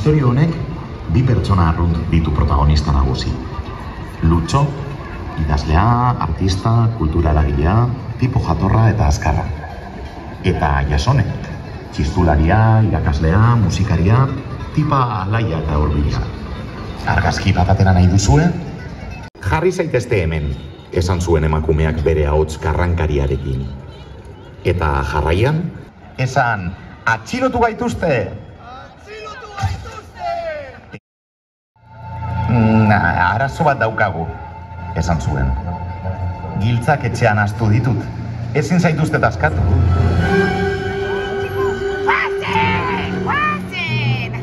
Istorio honek bi pertsona arrunt ditu protagonista nagusi. Lutxo, idazlea, artista, kultura eragilea, tipo jatorra eta azkarra. Eta Jasone, txistularia, irakaslea, musikaria, tipa alaia eta hurbila. Argazki bat atera nahi duzue? Jarri zaitezte hemen, esan zuen emakumeak bere ahots karrankariarekin. Eta jarraian, esan, atxilotu gaituzte! Atxilotu gaituzte! Arazo bat daukagu, esan zuen. Giltzak etxean astu ditut, ezin zaituzte askatu. Guazen! Guazen!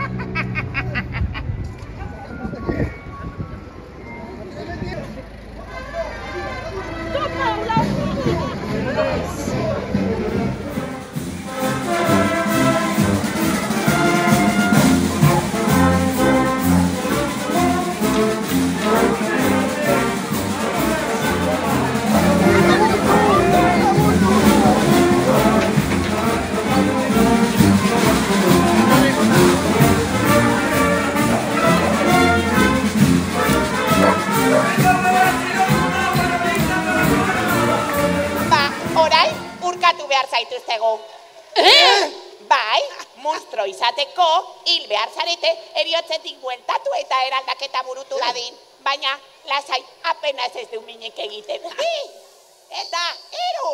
Zaituztegu. Bai, monstro izateko, hil behar zarete, eriotzetik bueltatu eta eraldaketa burutu dadin. Baina, lasai, apenas ez du minik egiten. Eta, ero!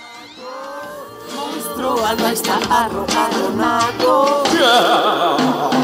Monstro alba está arrojado nago.